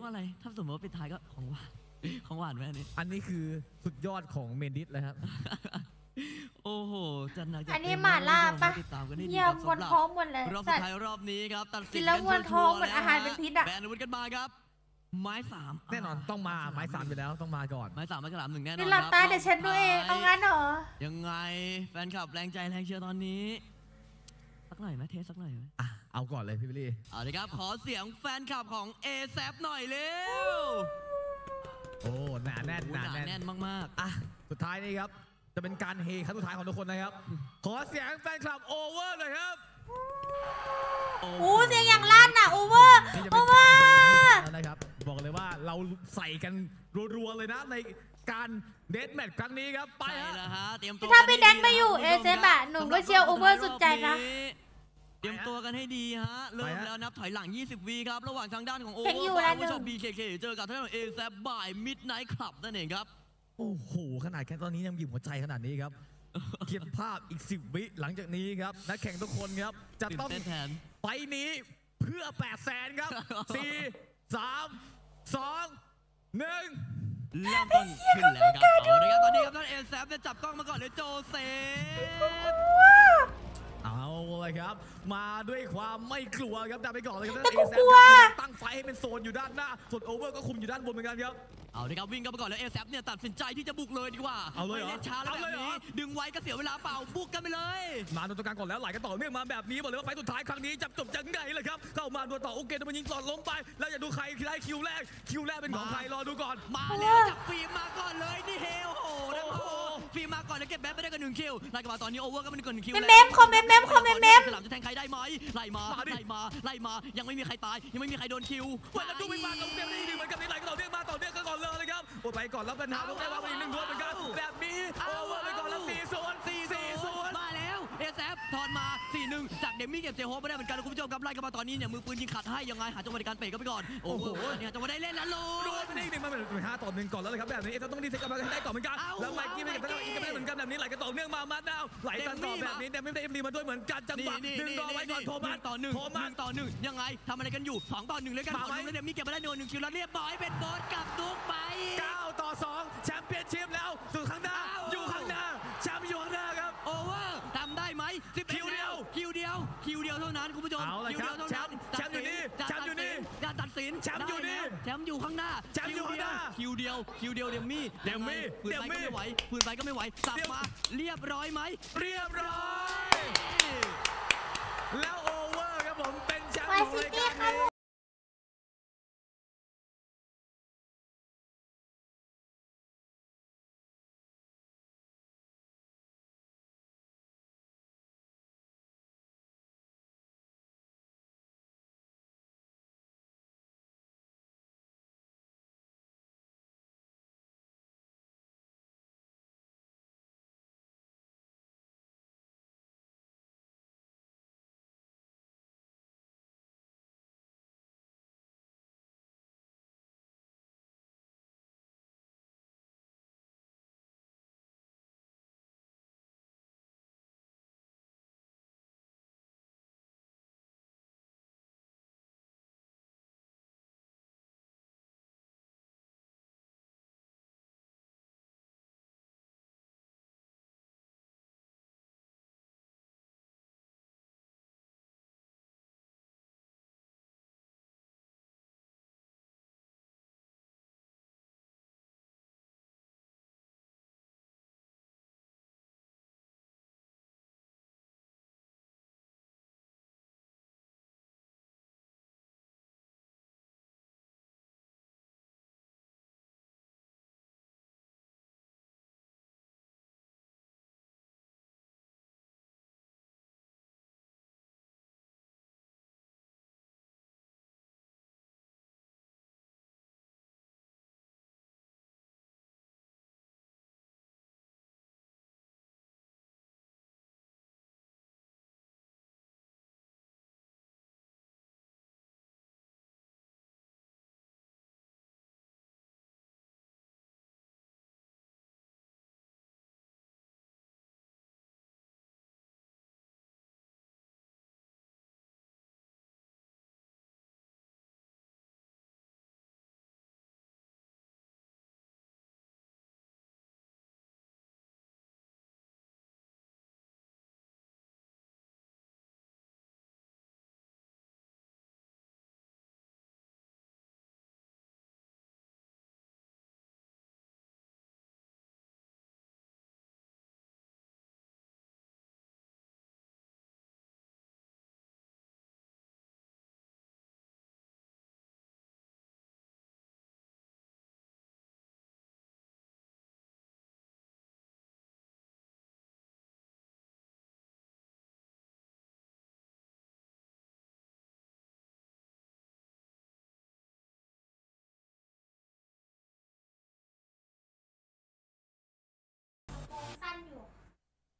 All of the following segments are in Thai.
ว่าอะไรถ้าสมมติว่าปิดท้ายก็ของหวานของหวานไหมอันนี้คือสุดยอดของเมนดิสเลยครับโอ้โหจันอันนี้หม่าล่าปะเยี่ยมวนท้องหมดเลยรอบสุดท้ายรอบนี้ครับตัดสินกินแล้ววนท้องเหมือนอาหารเป็นพิษอะแบนอาวุธกันมาครับไม้3 แน่นอนต้องมาไม้3อยู่แล้วต้องมาก่อนไม้3ไม้ฉลาม1แน่นอนนี่หลับตาเดี๋ยวฉันด้วยเอางั้นเหรอยังไงแฟนคลับแรงใจแรงเชียร์ตอนนี้สักหน่อยไหมเทสสักหน่อยไหมเอาก่อนเลยพี่บิลลี่เอาเลยครับขอเสียงแฟนคลับของ ASAP หน่อยเร็วโอ้หนาแน่นหนาแน่นมากสุดท้ายนี้ครับจะเป็นการเฮครั้งสุดท้ายของทุกคนนะครับขอเสียงแฟนคลับโอเวอร์เลยครับเสียงอย่างลั่นอ่ะโอเวอร์นะครับบอกเลยว่าเราใส่กันรัวๆเลยนะในการเดทแมตช์ครั้งนี้ครับไปฮะเตรียมตัวถ้าพี่แดนไปอยู่เอเซบะหนูก็เชียร์โอเวอร์สุดใจนะเตรียมตัวกันให้ดีฮะเริ่มแล้วนับถอยหลัง20วิครับระหว่างทางด้านของโอเวอร์ผู้ชม BKK เจอกับทางด้านของ ASAP บ่าย Midnight Club นั่นเองครับโอ้โหขนาดแค่ตอนนี้ยังบีบหัวใจขนาดนี้ครับเขียนภาพอีก10 วิหลังจากนี้ครับนักแข่งทุกคนครับจะต้องไปนี้เพื่อ800,000ครับ4 3 2 1 เริ่มต้นขึ้นแล้วครับเอาเลยครับตอนนี้ครับท่านASAPจะจับกล้องมาก่อนเลยโจเซฟเอาเลยครับมาด้วยความไม่กลัวครับแต่ไปก่อนเลยครับท่านASAPตั้งไฟให้เป็นโซนอยู่ด้านหน้าส่วนโอเวอร์ก็คุมอยู่ด้านบนเหมือนกันครับเอาเลยครับวิ่งกันไปก่อนเลยASAPเนี่ยตัดสินใจที่จะบุกเลยดีกว่าเอาเลยเหรอช้าแล้วแบบนี้ดึงไว้ก็เสียเวลาเปล่าบุกกันไปเลยมาโดนตัวกลางก่อนแล้วไหลกันต่อเนื่องมาแบบนี้บอกเลยว่าไฟสุดท้ายครั้งนี้จับจบจังไงเลยครับเข้ามาโดนต่อโอเคโดนยิงก่อนล้มไปแล้วอย่าดูใครได้คิวแรกเป็นของใครรอดูก่อนมาแล้วจับฟิล์มมาก่อนเลยนี่เฮลโอ้โหฟิล์มมาก่อนแล้วเก็บแบ็คไปได้กัน1คิวไล่กันมาตอนนี้โอเวอร์ก็ไม่ได้กัน1คิวคอมเมนต์ฉลามจะแทงใครได้ไหมไล่มายังไม่มีใครตายยังไม่มีใครโดนคิววันละดูไม่มาตรงเดียวได้ดีเหมือนกันนี่ไหลกันต่อเนื่องมาต่อเนื่องกันก่อนเลยครับโอ้ไปก่อนแล้วปัญหาต้องได้ว่าอีก1 ดวงเหมือนกันแบบนี้โอเวอร์ไปก่อนแล้ว4-0 มาแล้วASAPถอนมา4-1จากเดมี่เก็บเจโฮปไม่ได้เหมือนกันคุณผู้ชมครับไล่กันมาตอนนี้เนี่ยมือปืนยิงขัดให้ยังไงหาจังหวะในการเตะกันไปก่อนโอ้โหเนี่ยจังหวะได้เล่นแล้วโดนไปได้อีก1มาเป็น5-1ก่อนแล้วเลยครับแบบนี้เอต้องดีเซตกันมาได้ก่อนเหมือนกันแล้วไมค์กี้ไม่เก็บได้อีกก็ไม่ได้เหมือนกันแบบนี้ไหลกันต่อเนื่องมาดาวไหลกันต่อแบบนี้แต่ไม่ได้เอ็มดีมาด้วยเหมือนกันจังหวะดึงรอไว้ก่อนโทมัสต่อ1ยังไงทำอะไรกันอยู่2-1เลยกันก่อนแล้วเดมี่เก็บมาได้1คิวแล้วเรียบร้อยเป็นบอสกับดุ๊กไป 9-2แชมเปี้ยนชิพแล้วสู่ข้างหน้าอยู่ข้างหน้าแชมป์อยู่ข้างหน้าครับโอเวอร์ทำได้ไหมคิวเดียวเท่านั้นคุณผู้ชมคิวเดียวเท่านั้นแชมป์อยู่นี่จะตัดสินแชมป์อยู่นี่แชมป์อยู่ข้างหน้าคิวเดียวเดมี่ปืนไปก็ไม่ไหวสับมาเรียบร้อยไหมเรียบร้อยแล้วโอเวอร์ครับผมเป็นแชมป์ของรายการนี้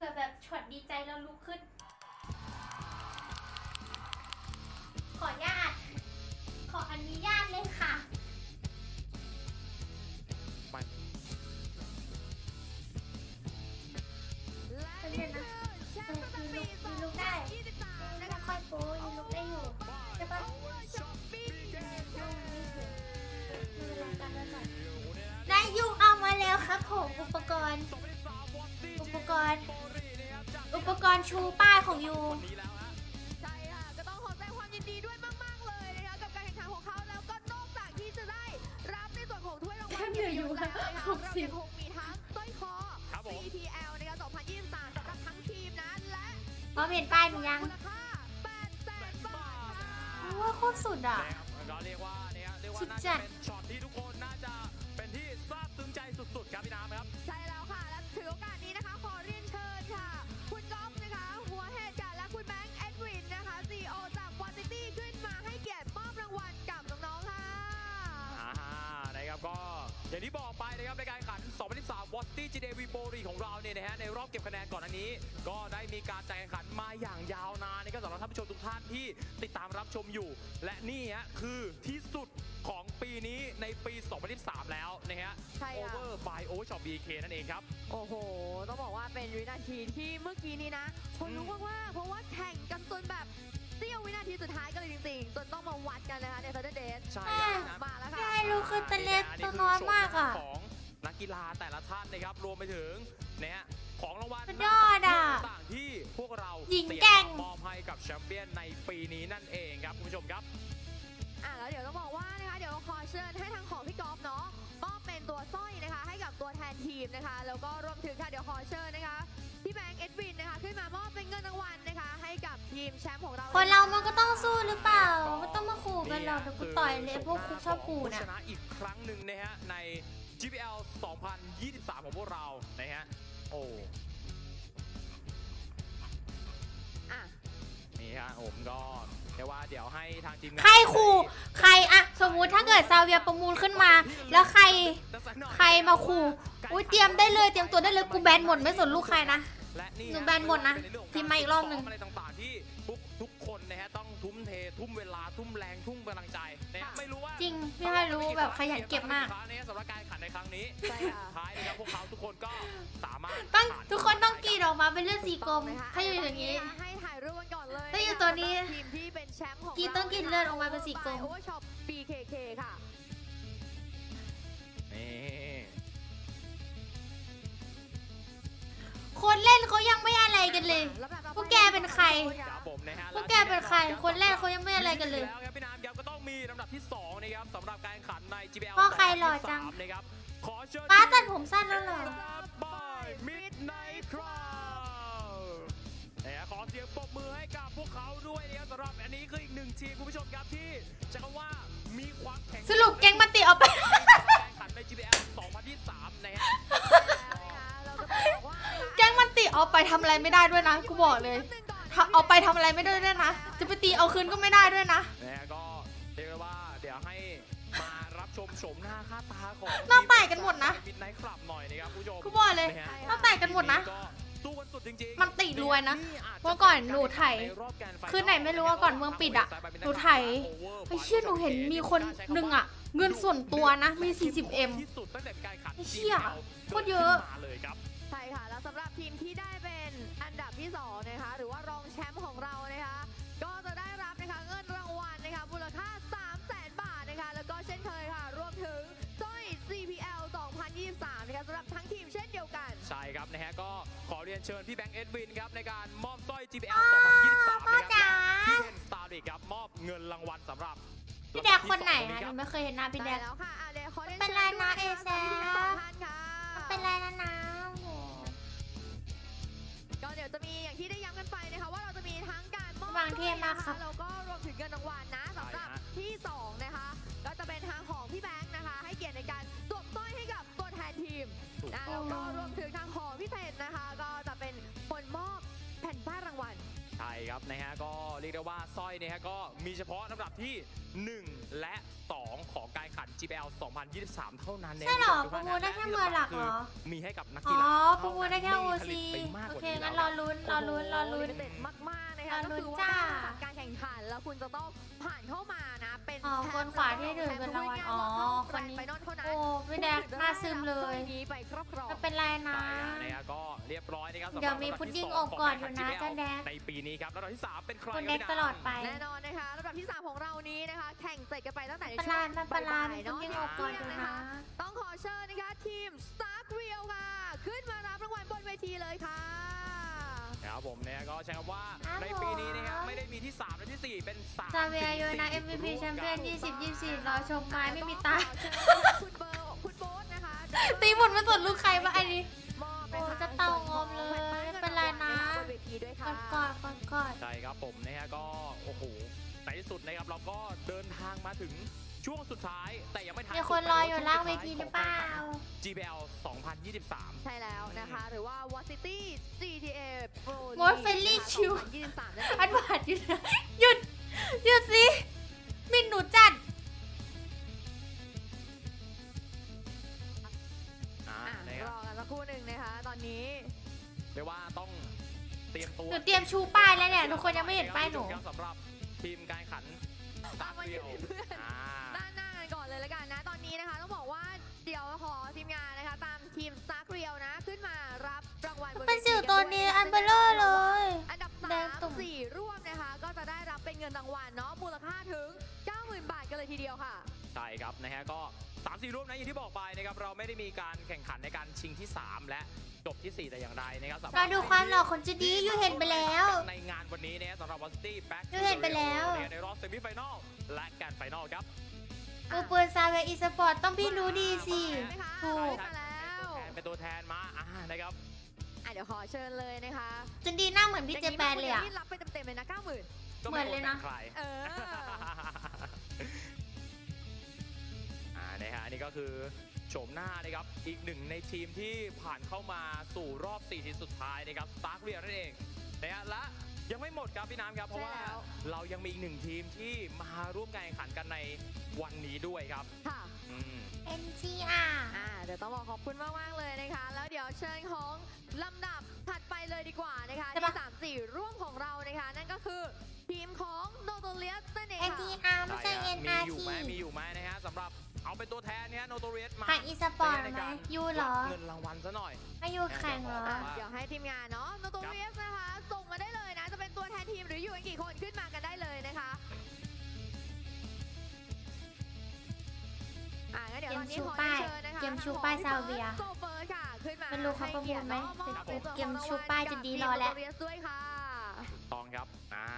แบบช็อตดีใจแล้วลุกขึ้น ขออนุญาตเลยค่ะเป็นไงนะยืนลุกได้ไม่ค่อยโป๊ยืนลุกได้อยู่ใช่ปะได้ยุงเอามาแล้วครับผมอุปกรณ์ชูป้ายของยูใช่ค่ะก็ต้องขอแสดงความยินดีด้วยมากๆเลยนะคะกับการแข่งขันของเขาแล้วก็นอกจากที่จะได้รับในส่วนของถ้วยรางวัลเยอะอยู่แล้วนะคะเรายังคงมีทั้งสร้อยคอ CPL นะคะ2023สำหรับทั้งทีมนะและพอเห็นป้ายหนูยังมูลค่า800,000 บาทว่าโคตรสุดอ่ะก็เรียกว่าสุดน่าจัจะดเป็นช็อตที่ทุกคนน่าจะเป็นที่ซาบซึ้งใจสุดๆครับพี่น้ำครับใช่แล้วค่ะและถือโอกาสนี้นะคะขอเรียนเชิญค่ะคุณก๊อฟนะคะหัวเหตุการณ์และคุณแบงค์เอ็ดวินนะคะ CEO จากวอซิตี้ขึ้นมาให้เกียรติมอบรางวัลกับน้องๆค่ะนะครับก็อย่างที่บอกไปนะครับในการแข่งขัน 2023 Wattity GDV Pro League ของเราเนี่ยนะฮะในรอบเก็บคะแนนก่อนอันนี้ก็ได้มีการจัดแข่งขันมาอย่างยาวนานนะครับสำหรับท่านผู้ชมทุกท่านที่ติดตามรับชมอยู่และนี่ฮะคือที่สุดของปีนี้ในปี 2023 แล้วนะฮะใช่ค่ะ Over by Overshop BK นั่นเองครับโอ้โหต้องบอกว่าเป็นวินาทีที่เมื่อกี้นี้นะคนรู้มากๆเพราะว่าแข่งกันจนแบบเสี้ยววินาทีสุดท้ายกันเลยจริงๆจนต้องมาวัดกันนะคะใน Saturday ใช่มาแล้วค่ะใช่รู้คือตัวเล็กตัวน้อยมากอ่ะของนักกีฬาแต่ละท่านนะครับรวมไปถึงเนี่ยของรางวัลสุดยอดอ่ะต่างๆที่พวกเราหญิงแกร่งมอบให้กับแชมเปี้ยนในปีนี้นั่นเองครับคุณผู้ชมครับแล้วเดี๋ยวต้องบอกว่านะคะเดี๋ยวขอเชิญให้ทางของพี่กอล์ฟเนาะมอบเป็นตัวสร้อยนะคะให้กับตัวแทนทีมนะคะแล้วก็รวมถึงค่ะเดี๋ยวขอเชิญนะคะพี่แบงค์เอ็ดวินนะคะขึ้นมามอบเป็นเงินรางวัลนะคะให้กับทีมแชมป์ของเราคนเรามันก็ต้องสู้หรือเปล่าไม่ต้องมาขู่กันหรอกเดี๋ยวกูต่อยเลยพวกกูชอบขู่ผู้น่ะชนะอีกครั้งหนึ่งนะฮะใน GPL 2023 ของพวกเรานะฮะโอ้อ่ะนี่ฮะผมก็เรียกว่าเดี๋ยวให้ทางทีมงานใครขู่ใครอะสมมุติถ้าเกิดซาเวียประมูลขึ้นมา แล้วใครมาขู่อุ้ยเตรียมได้เลยเตรียมตัวได้เลยกูแบนหมดไม่สนลูกใครนะและนี่หนูแบนหมดนะทีมมาอีกรอบหนึ่งอะไรต่างๆที่ทุกคนนะฮะต้องทุ่มเททุ่มเวลาทุ่มแรงทุ่มกำลังใจนะฮะไม่รู้ว่าจริงพี่ให้รู้แบบขยันเก็บมากสำหรับการแข่งขันในครั้งนี้ใช่ค่ะท้ายนะครับพวกเขาทุกคนก็สามารถต้องทุกคนต้องกรีดออกมาเป็นเลือดสีกลมนะคะถ้าอยู่อย่างนี้ให้ถ่ายรูปกันก่อนเลยถ้าอยู่ตัวนี้สำหรับทีมที่เป็นแชมป์ของกรีดต้องกรีดเลือดออกมาเป็นสีกลมโอเวอร์ช็อป BKK ค่ะนี่คนเล่นเขายังไม่อะไรกันเลย พวกแกเป็นใครครับผมนะฮะพวกแกเป็นใครคนเล่นเขายังไม่อะไรกันเลยแล้วครับพี่น้ำครับก็ต้องมีลำดับที่2นะครับสำหรับการแข่งขันใน GPL พ่อใครหล่อจัง 2023นะครับขอเชิญป้าตัดผมสั้นแล้วเหรอบายมิดไนท์คราวขอเสียงปรบมือให้กับพวกเขาด้วยนะครับสำหรับอันนี้คืออีกหนึ่งทีมคุณผู้ชมครับที่จะคำว่ามีความแข็งสรุปแก๊งมาติออกไปการแข่งขันใน GPL 2023นะฮะแก๊งมันติเอาไปทำอะไรไม่ได้ด้วยนะกูบอกเลยเอาไปทำอะไรไม่ได้ด้วยนะ จะไปตีเอาคืนก็ไม่ได้ด้วยนะนะฮะก็เรียกได้ว่าเดี๋ยวให้มารับชมโฉมหน้าค่าตาของหน้าแตกกันหมดนะมิดไนท์คลับหน่อยนะครับคุณผู้ชมกูบอกเลยนะฮะหน้าแตกกันหมดนะก็สู้กันสุดจริงๆมันติรวยนะเมื่อก่อนหนูไถคืนไหนไม่รู้ว่าก่อนเมืองปิดอะหนูไถไอ้เชี่ยหนูเห็นมีคนหนึ่งอะเงินส่วนตัวนะมี 40M ที่สุดตั้งแต่การแข่งขันไอ้เชี่ยโคตรเยอะมาเลยครับใช่ค่ะ แล้วสำหรับทีมที่ได้เป็นอันดับที่2นะคะหรือว่ารองแชมป์ของเรานะคะก็จะได้รับนะคะเงินรางวัลนะคะมูลค่า 300,000 บาทนะคะแล้วก็เช่นเคยค่ะรวมถึงสร้อย CPL 2023นะคะสำหรับทั้งทีมเช่นเดียวกันใช่ครับนะฮะก็ขอเรียนเชิญพี่แบงค์เอ็ดวินครับในการมอบสร้อย GPL พ่อ 2023นะครับจ๋าพี่เทนสตาร์ดิครับมอบเงินรางวัลสำหรับพี่แดกคนไหนอะหนูไม่เคยเห็นหน้าพี่แดได้กแล้วค่ะเดี๋ยวขอเรียนเป็นไรนะเอแซทั้งสองท่านค่ะเป็นไรนะนะโอ้โหก็เดี๋ยวจะมีอย่างที่ได้ย้ำกันไปนะคะว่าเราจะมีทั้งการมอบวางเทียบมากครับแล้วก็รวมถึงเงินรางวัลนะสำหรับที่2นะคะก็จะเป็นทางของพี่แบงค์นะคะให้เกียรติในการสวมสร้อยให้กับตัวแทนทีมนะแล้วก็รวมถึงทางของพี่เทนนะคะก็จะเป็นคนมอบแผ่นป้ายรางวัลใช่ครับนะฮะก็เรียกได้ว่าสร้อยเนี่ยฮะก็มีเฉพาะลำดับที่ 1 และ 2 ของการแข่งขัน GBL 2023 เท่านั้นใช่เหรอประมูลได้แค่เมืองหลักเหรอมีให้กับนักอ๋กีอฬาประมูลได้แค่ไม่มีผ OC ลิตไปมากโอกว่าเคนี้งั้นรแล้อวลุ้นเด็ดมากๆนะคะรอก็ลุ้นคือว่าจ้าการแข่งขันแล้วคุณจะต้องผ่านเข้ามานะเป็นอ๋อคนขวาที่ถือเงินรางวัลอ๋อคนนี้ไปนอนเท่านั้นโอ้พี่แดกหน้าซึมเลยนี้ไปครอบครองไม่เป็นไรนะใช่นะครับก็เรียบร้อยนะครับสำหรับเดี๋ยวมีพุดดิ้งอกก่อนอยู่นะลำดับที่จะแดกในปีนี้ครับแล้วลำดับที่ 3 เป็นใครคุณคเด็รับกตลอดไปแน่นอนนะคะลำดับที่ 3 ของเรานี้นะคะแข่งเสร็จกันไปตั้งแต่ในปช่วลาง ไม่เป็นไรบ่ายมีๆพุดเนาะดิ้งอกก่อนอยู่นะต้องขอเชิญนะคะทีม Stark Real ค่ะ ขึ้นมารับรางวัลบนเวทีเลยค่ะครับผมเนี่ยก็ใช้คำว่าครับในปีนี้นะครับไม่ได้มีที่ 3 และที่ 4 เป็น3 ซาเวียโยนา MVP แชมเปี้ยน 2024 รอชมไม้ไม่มีตาคุณโบ๊ทนะคะตีหมุนมาสุดลูกใครวะอันนี้มอบโอ้จะเต่างอมเลยไม่เป็นไรนะบนเวทีด้วยกค่ะอดกอดกอดกอดใช่ครับผมนะฮะก็โอ้โหในที่สุดนะครับเราก็เดินทางมาถึงช่วงสุดท้ายแต่ยังไม่ทันมีคนรออยู่ล่างเวทีหรือเปล่า GBL 2023 ใช่แล้วนะคะ หรือว่า What City GTA Pro Most Friendly Chill 2023นั่นเองอันหวานอยู่นะหยุดหยุดสิมินหนูจัดอ่าอ่ะนะครรับอกันสักครู่หนึ่งนะคะ ตอนนี้เรียกว่าต้องเตรียมตัวหนูเตรียมชูป้ายแล้วเนี่ยทุกคนยังไม่เห็นป้ายหนูครับสำหรับทีมการแข่งขันเอามาอยู่ที่เพื่อนอ่าด้านหน้ากันก่อนเลยละกันนะ ตอนนี้นะคะต้องบอกว่าเดี๋ยวขอทีมงานนะคะ ตามทีม Stark Real นะ ขึ้นมารับรางวัลบนเป็นวทีสิวตัวนี้อันเบลเลอร์เลยอันดับแดงตุ่ม 3 4 ร่วมนะคะ ก็จะได้รับเป็นเงินรางวัลเนาะมูลค่าถึง 90,000 บาทกันเลยทีเดียวค่ะใช่ครับนะฮะก็3-4 รูปนะอย่างที่บอกไปนะครับเราไม่ได้มีการแข่งขันในการชิงที่ 3 และจบที่ 4 แต่อย่างใดนะครับสำหรับเราดูความหล่อของจูดี้ยูเห็นไปแล้วในงานวันนี้นะฮะสำหรับ One City Back ยูเห็นไปแล้วในรอบเซมิไฟแนลและแกรนด์ไฟนอลครับมือปืนซาเวอีสปอร์ตต้องพี่รู้ดีสิใช่ไหมคะถูกมาแล้วเป็นตัวแทนมานะครับเดี๋ยวขอเชิญเลยนะคะจูดี้หน้าเหมือนพี่เจแปนเลยอะที่รับไปเต็มๆเลยนะ 90,000 ก็เหมือนเลยนะใครเออนะฮะนี่ก็คือโฉมหน้านะครับอีกหนึ่งในทีมที่ผ่านเข้ามาสู่รอบ 4 ทีมสุดท้ายนะครับ Stark Real นั่นเองนะฮะและยังไม่หมดครับพี่น้ำครับเพราะว่าใช่แล้วเรายังมีอีกหนึ่งทีมที่มาร่วมการแข่งขันกันในวันนี้ด้วยครับค่ะอืม NTR เดี๋ยวต้องบอกขอบคุณมากๆเลยนะคะ แล้วเดี๋ยวเชิญของลำดับถัดไปเลยดีกว่านะคะใช่ที่ปะ 3-4 ร่วมของเรานะคะ นั่นก็คือทีมของโนโตเลียสนั่นเองค่ะ NTR ไม่ใช่มี NRT อยู่ไหมนะฮะสำหรับเอาเป็นตัวแทนเนี่ยโนโตเรียสมาทางอีสปอร์ตไหมยูเหรอเงินรางวัลซะหน่อยให้ยูแข่งเหรอเดี๋ยวให้ทีมงานเนาะโนโตเลียสนะคะ ส่งมาได้เลยนะ จะเป็นตัวแทนทีมหรืออยู่กันกี่คนขึ้นมากันได้เลยนะคะงั้นเดี๋ยวตอนนี้ขอเชิญนะคะเกมชูป้ายซาเวียโซเฟิร์สค่ะขึ้นมาไม่รู้เขาประมูลไหมให้กียรติเกมชูป้ายจะดีรอแล้วโนโตเลียสด้วยค่ะตองครับ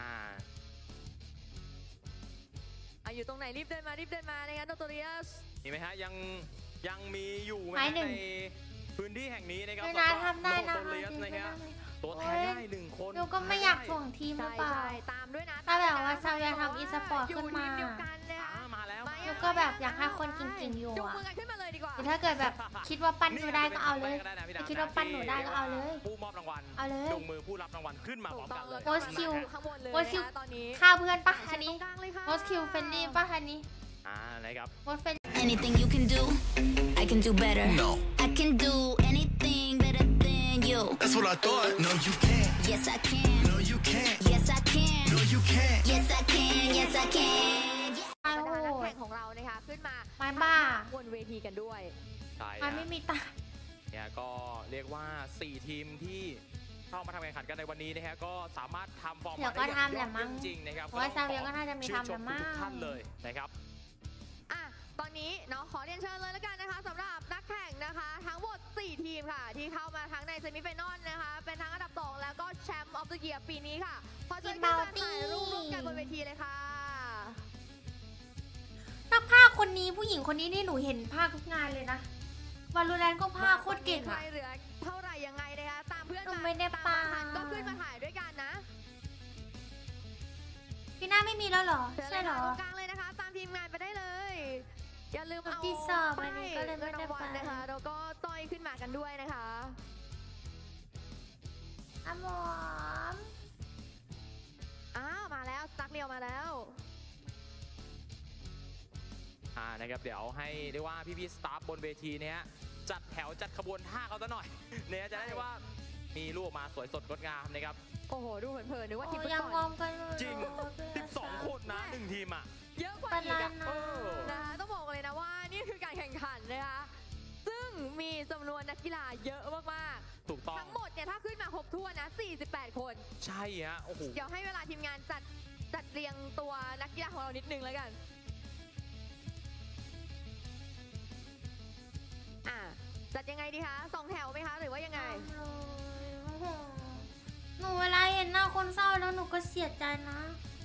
อยู่ตรงไหนรีบเดินมานะคะโนโตเรียสมีไหมฮะยังมีอยู่ไหมหมายหนึ่งในพื้นที่แห่งนี้นะครับไม่น่าทำได้นะโนโตเรียสนะครับตัวแทนได้หนึ่งคนยูก็ไม่อยากถ่วงทีมหรือเปล่าตามด้วยนะถ้าแบบว่าซาเวียทำ e-sport ขึ้นมาอยู่ทีเดียวกันนะคะมาแล้วยูก็แบบอยากให้คนเก่งๆอยู่จูงอะมือกันขึ้นมาเลยดีกว่าหรือถ้าเกิดแบบคิดว่าปั้นยูได้ก็เอาเลย ถ้าคิดว่าปั้นหนูได้ก็เอาเลยผู้มอบรางวัลเอาเลยจูงมือผู้รับรางวัลขึ้นมาพร้อมกันเลยโพสต์คิวข้างบนเลยโพสต์คิวนะคะตอนนี้ฆ่าเพื่อนปะอันนี้ตรงกลางเลยค่ะโพสคิวเฟนลี่ปะอันนี้นะครับโพสเฟน Anything you can do, I can do better. No. I can do anything better than you. That's what I thought. No, you can't. Yes, I can. No, you can't. Yes, I can. No, you can't. Yes, I can. Yes, I can. ไอ้บรรโหดานักดแข่งของเรานะคะขึ้นมาไม้บ้าบนเวทีกันด้วยใช่มันไม่มีตาเนี่ยก็เรียกว่า 4 ทีมที่เข้ามาทำแข่งขันกันในวันนี้นะฮะก็สามารถทำฟอร์มเดี๋ยวก็ทำแหละมั้งจริงๆนะครับเพราะว่าซาเวียก็น่าจะมีชื่นทำชแหละมั้งทุกท่านเลยนะครับตอนนี้เนาะขอเรียนเชิญเลยแล้วกันนะคะสำหรับนักแข่งนะคะ ทั้งหมด 4 ทีมค่ะ ที่เข้ามาทั้งในเซมิไฟนอลนะคะ เป็นทั้งอันดับ 2 แล้วก็แชมป์ออฟเดอะเยียร์ปีนี้ค่ะ ขอเชิญขึ้นมาถ่ายรูปร่วมกันบนเวทีเลยค่ะนักภาคคนนี้ผู้หญิงคนนี้นี่หนูเห็นภาคทุกงานเลยนะวาลูแรนก็ภาคโคตรเก่งใครอะเหลือเท่าไหร่ยังไงนะคะตามเพื่อนหนูมาไม่ได้ตามปาทันก็ขึ้นมาถ่ายด้วยกันนะพี่หน้าไม่มีแล้วเหรอเชิญเลใช่ยเหรค่ะอตรงกลางเลยนะคะ ตามทีมงานไปได้เลย อย่าลืมเอาที่สอบอันนี้ก็เลยไม่ได้งินรางวัลไปนะคะแล้วก็ต้อยขึ้นมากันด้วยนะคะอะหมอมมาแล้วสตั๊กเรียวมาแล้วนะครับเดี๋ยวให้เรียกว่าพี่สตาฟบนเวทีเนี้ยจัดแถวจัดขบวนท่าเขาซะหน่อยเนี่ยจะได้ว่ามีลูกมาสวยสดงดงามนะครับโอ้โหดูเผินๆนึกว่าทีมฟุตยังบงออลมกันเลยจริง 12 คนนะ1ทีมอ่ะเยอะกว่าอีกอะนะคะต้องบอกเลยนะว่านี่คือการแข่งขันนะคะซึ่งมีจำนวนนักกีฬาเยอะมากๆถูกต้องทั้งหมดเนี่ยถ้าขึ้นมาครบถ้วนนะ48 คนใช่ฮะโอ้โหเดี๋ยวให้เวลาทีมงานจัดเรียงตัวนักกีฬาของเรานิดนึงแล้วกันจัดยังไงดีคะ2 แถวไหมคะหรือว่ายังไงหนูเวลาเห็นหน้าคนเศร้าแล้วหนูก็เสียใจนะ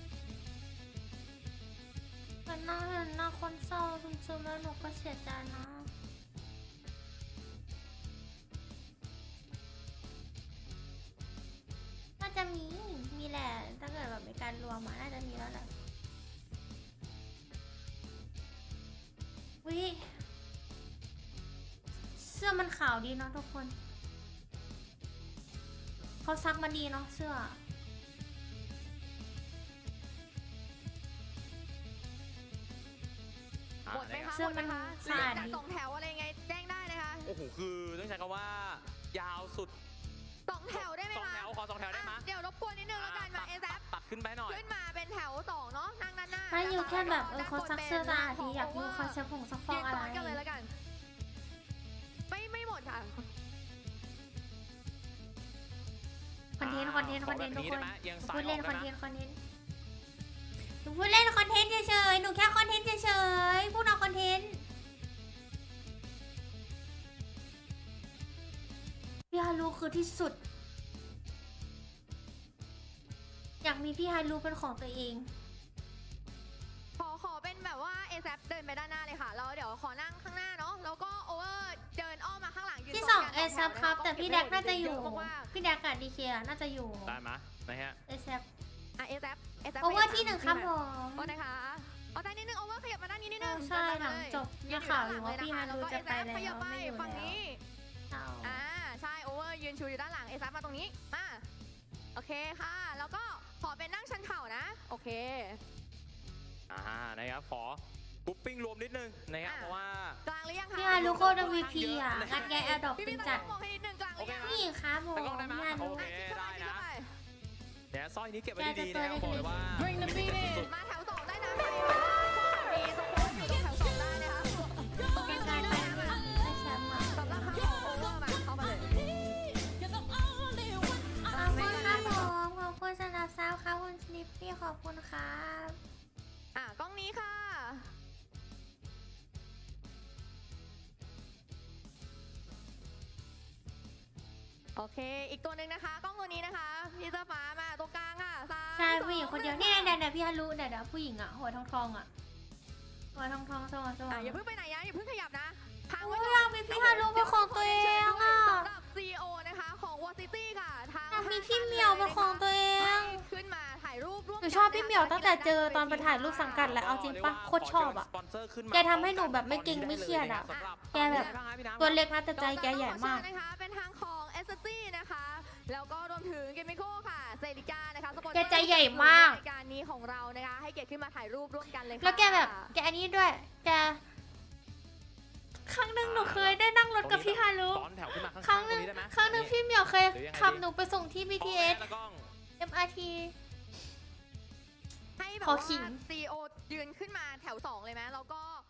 เห็นหน้าคนเศร้าซึมๆแล้วหนูก็เสียใจนะน่าจะมีแหละถ้าเกิดแบบมีการรวมมาน่าจะมีแล้วแหละวิเสื้อมันขาวดีเนาะทุกคนเขาซักมาดีเนาะเสื้อหมดไหมคะเสื้อหมดไหมคะมันขาดจาก2 แถวอะไรไงแจ้งได้นะคะโอ้โหคือต้องใช้คำว่ายาวสุด 2 แถวได้ไหม 2 คะแถวขอ2 แถวได้ไหมเดี๋ยวรบกวนนิดนึงแล้วกันมาเอแซตัดขึ้นไปหน่อยขึ้นมาเป็นแถว2เนาะนั่งด้านหน้าไม่อยู่แค่แบบเขาซักเสื้อสะอาดดีอยากดูเขาใช้ผงซักฟยือกนอะไรซ้อนกันเลยแล้วกัน ไม่หมดค่ะคอนเทนต์ทุกคนขอแบบนี้ได้ไหมยังหนูซ้ายพูดเล่นออกคได้อนไหมเทนต์หนูพูดเล่นคอนเทนต์เฉยๆหนูแค่คอนเทนต์เฉยๆพูดเอาคอนเทนต์พี่ฮารุคือที่สุด อยากมีพี่ฮารุเป็นของตัวเองขอเป็นแบบว่าเอแซเดินไปด้านหน้าเลยค่ะแล้วเดี๋ยวขอนั่งข้างหน้าเนาะแล้วก็โอเวอร์เดินอ้อมมาข้างหลังยืนที่ซ้สนองกันเอสซองแถวครับแต่พี่แดกน่าจะอยู่เก็บไว้เยอะมากพี่แดกกับดีเคน่าจะอยู่ได้ไหมนะฮะเอซเอแซโอเวอร์ที่ 1ครับผมโอ้นะคะเอาได้นิดนึงโอเวอร์ขยับมาด้านนี้นิดนึงใช่หลังจบได้ข่าวอยู่ว่าพี่ฮารุจะไปแล้วขยับไปไม่อยู่ฝั่งแล้วนี้ ใช่โอเวอร์ยืนชูอยู่ด้านหลังเอซับมาตรงนี้มาโอเคค่ะแล้วก็ขอเป็นนั่งชันเข่านะโอเคนะครับขอบุ๊ปปิ้งรวมนิดนึงนะครับเพราะว่ากลางหรือยังคะพี่ฮารุโคตร MVP อ่ะงัดแกแอร์ดรอปพี่เป็นต้จัอดงมองให้นิดนึงกลางหรือยังนี่ครับผมแต่กล้องได้ไหมพี่ฮารุโอเคได้นะ เนี่ยสร้อยนี้เก็บไว้ดีๆแกนะครับจะบอกเลยว่า Bring the beat in มาแถว2ได้นะใครมีสปอร์ตอยู่ตรงแถว2ได้นะคะตรงนี้การได้ไปนะได้แชมป์มาสำหรับทางของโอเวอร์มาเข้ามาเลยขอบคุณครับผมขอบคุณสำหรับซาวครับคุณสนิปปี้ขอบคุณครับกล้องนี้ค่ะโอเคอีกตัวหนึ่งนะคะกล้องตัวนี้นะคะพี่เจ้าฟ้ามาตรงกลางค่ะ3 ใช่ผู้หญิงคนเดียวนี่เดี๋ยวพี่ฮารุเดี๋ยวผู้หญิงอ่ะหัวทองอ่ะหัวทองสว่างอย่าเพิ่งไปไหนนะอย่าเพิ่งขยับนะค้างโอ้ไว้ยก่อยาอก นมีพี่ฮารุเป็นของตัวเองอ่ะสำหรับ CEO นะคะของ War City ค่ะทางอยากมีพี่เหมียวเป็นของตัวเองขึ้นมาถ่ายรูปร่วมหนูชอบพี่เหมียวตั้งแต่เจอตอนไปถ่ายรูปสังกัดแล้วเอาจริงปะโคตรชอบอ่ะ แกทำให้หนูแบบไม่เกรงไม่เครียดอะแกแบบตัวเล็กนะแต่ใจแกใหญ่มากนะคะเป็นทางของเอสตี้นะคะแล้วก็รวมถึงเกมิโก้ค่ะเซริก้านะคะสปอนเซอแกร์ใจใหญ่มากรายการนี้ของเรานะคะให้เกียรติขึ้นมาถ่ายรูปร่วมกันเลยค่ะแล้วแกแบบแกอันนี้ด้วยแกครั้งหนึ่งหนูเคยได้นั่งรถกับพี่ฮารุซ้อนแถวขึ้นมาครั้ข้าง งหๆตรนึ่งงนี้ได้ไหมครั้งหนึ่งพี่เหมียวเคยหรือยังไงขับดีหนูไปส่งที่ BTS ตะกล้อง MRT ให้แบบขอว่าขิง CEO ยืนขึ้นมาแถว2เลยไหมแล้วก็